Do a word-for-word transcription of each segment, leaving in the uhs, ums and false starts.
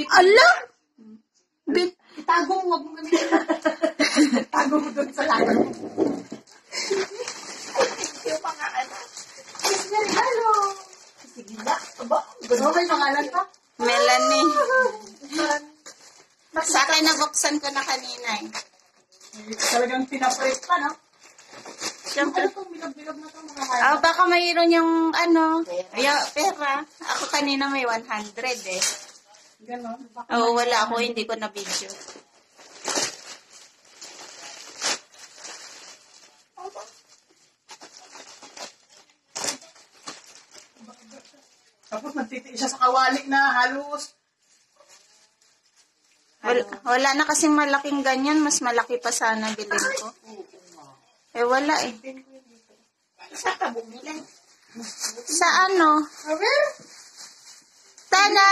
Ala! Bin... Itago mo, huwag mo gamitin. Itago mo doon sa layo. Yung mga anak. Kiss na regalo. Sige na. Aba, gano'n may pangalan pa? Melanie. Sa akin, nabuksan ko na kanina eh. Talagang pinaprate pa, no? Siyempre. Ano itong bilog-bilog na itong mga high? Ah, baka mayroon yung ano, ay, pera. Ako kanina may one hundred eh. Ganon. Oo, wala ako, hindi ko na video. Tapos nagtitiis siya sa kawali na halos. Wala, wala na kasing malaking ganyan, mas malaki pa sana bilhin ko. Eh wala eh. Sa ka bumili? Sa ano? Sabi? Tana!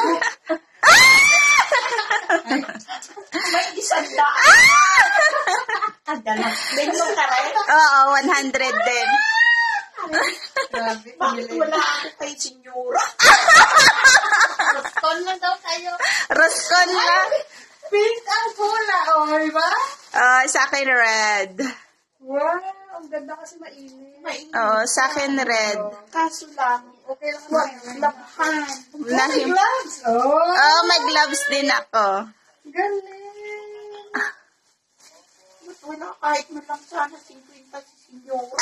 May isang daan. Adala. Bento ka rin? Oo, one hundred din. Grabe. Bakit wala ako kay Sinyora? Roscon lang daw kayo. Roscon lang. Pink ang pula. O, oh, diba? Ah, sa akin red. Wow, ang ganda kasi mainit. Mainit. Oo, sa akin red. Kaso lang, okay lang naman. Laphan. Nahim- gloves. Oh. Oo, may gloves din ako. Galing. Ba't wala kahit man lang sana fifty si Sinyora?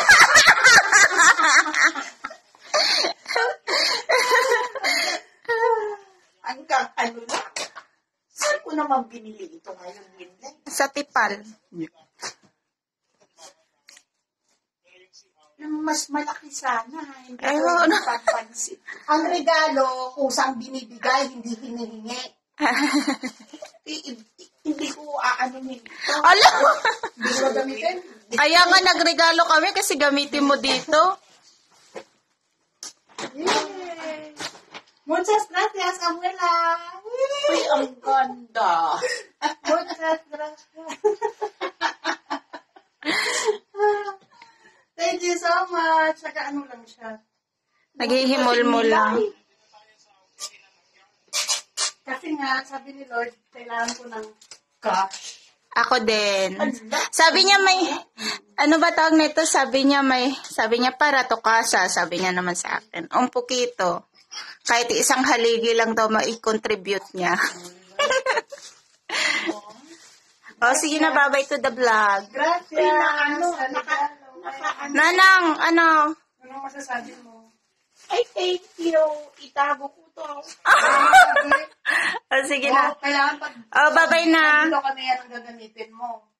Hanggang ano na? Saan ko naman binili ito ngayon, Winley? Sa Tipal. Nang mas malaki sana. Hindi Ay, ko oo na. napapansin. Ang regalo, kusang binibigay, hindi hinihingi. I- i- hindi ko aanuhin ito. Alam mo! Hindi ko gamitin. Kaya nga nagregalo kami kasi gamitin mo dito. Yay! Muchas gracias, abuela. Uy, ang ganda. Muchas gracias. Thank you so much. Saka ano lang siya. Naghihimol-mol lang. Kasi nga, sabi ni Lord, kailangan ko ng cash. Ako din. Sabi niya may, ano ba tawag nito? Sabi niya may, sabi niya para to kasa. Sabi niya naman sa akin. Un pukito. Kahit isang haligi lang daw ma-contribute niya. O, sige na, bye-bye to the vlog. Gracias. Uy, na ano, naka, naka, ano. Nanang, ano? Anong masasabi mo? Ay, thank you. Itago ko to. O, sige na. Oh, kailangan pag... O, bye-bye na. Dito kami yan ang gagamitin mo.